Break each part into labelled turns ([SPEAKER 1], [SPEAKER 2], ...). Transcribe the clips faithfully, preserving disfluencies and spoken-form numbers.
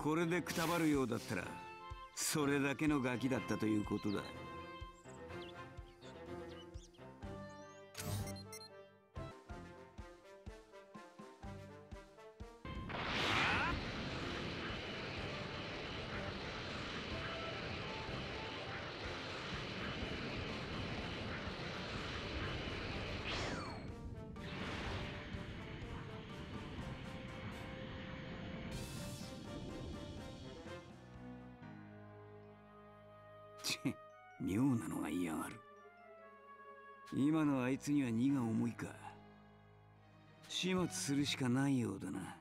[SPEAKER 1] これでくたばるようだったらそれだけのガキだったということだ。妙なのが嫌がる。今のあいつには荷が重いか。始末するしかないようだな。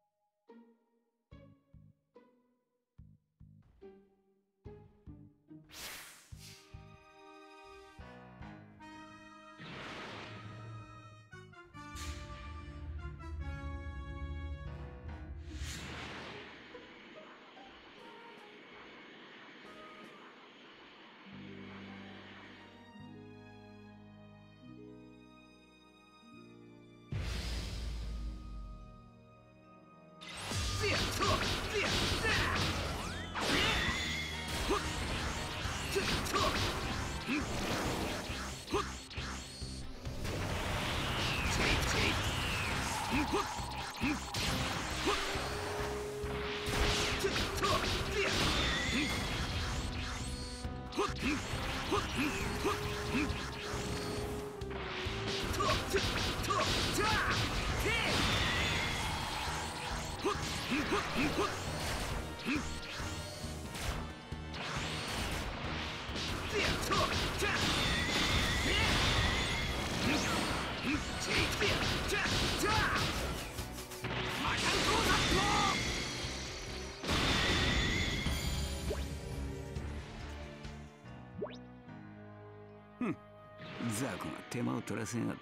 [SPEAKER 1] ザコが手間を取らせやがって。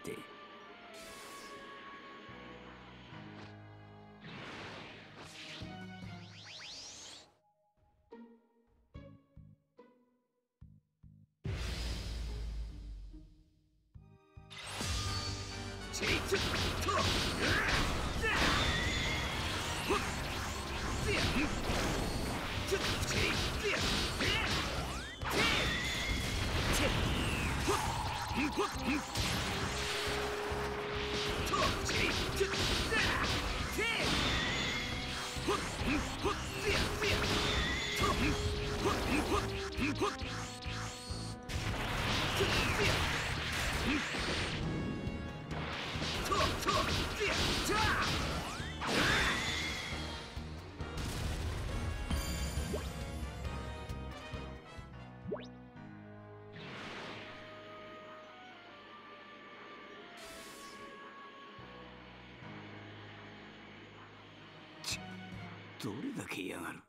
[SPEAKER 1] どれだけ嫌がる。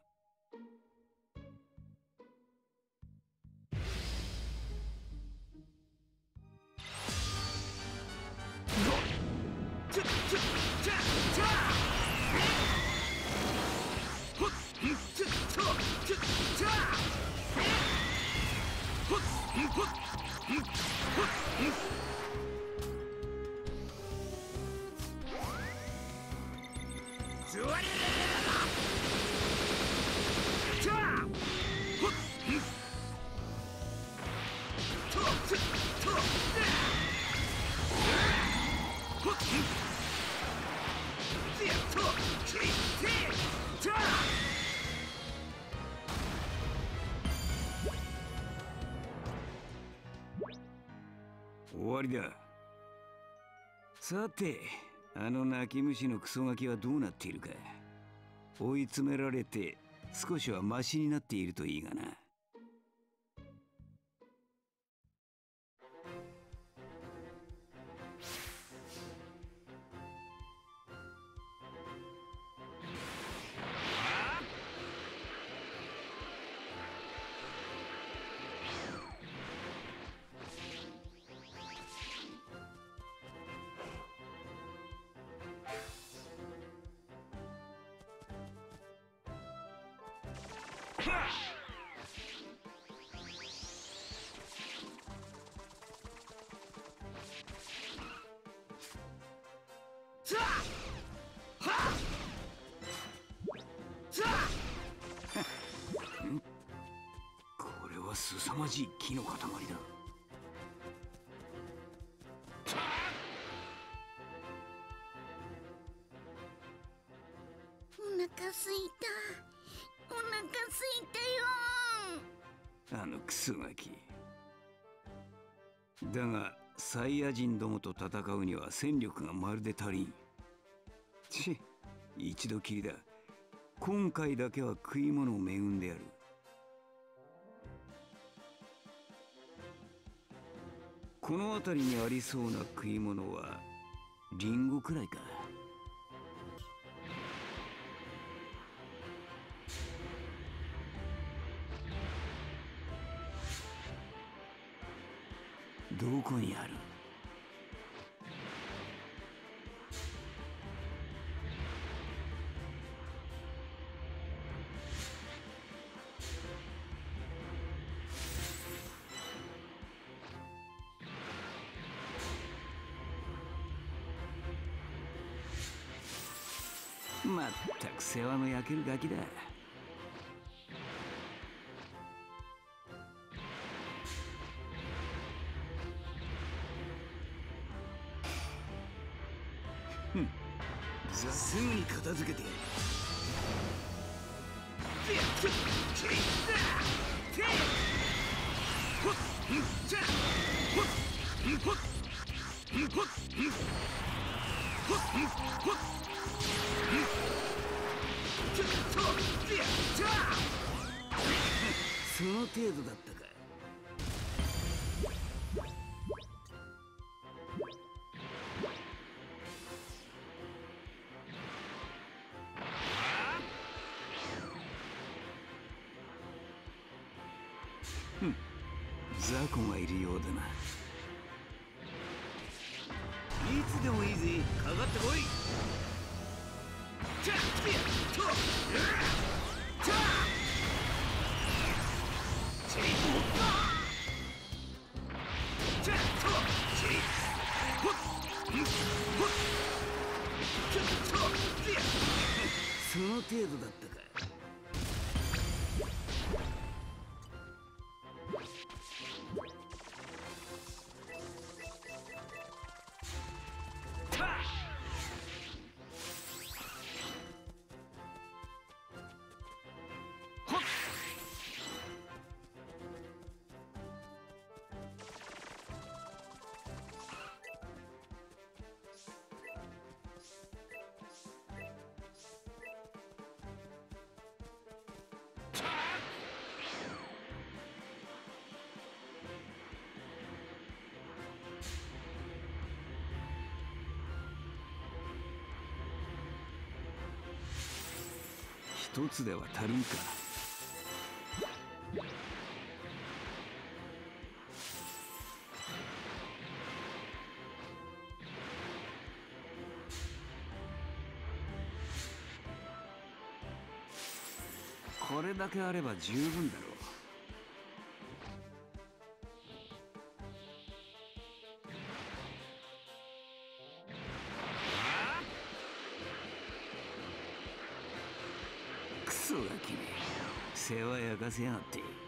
[SPEAKER 1] 終わりだ。さて、あの泣き虫のクソガキはどうなっているか。追い詰められて少しはマシになっているといいがな。 は凄まじい木の塊だ。
[SPEAKER 2] お腹すいた。お腹すいたよ。
[SPEAKER 1] あのクソガキ。だがサイヤ人どもと戦うには戦力がまるで足りん。ち一度きりだ。今回だけは食い物を恵んでやる。この辺りにありそうな食い物はリンゴくらいか。どこにある？まったく世話の焼けるガキだ。ふん、すぐに片付けてやる。その程度だったか。ふん、雑魚がいるようだな。いつでもいいぜ、かかってこい。その程度だったか。一つでは足りんか。これだけあれば十分だろう。クソガキめ、世話焼かせやがって。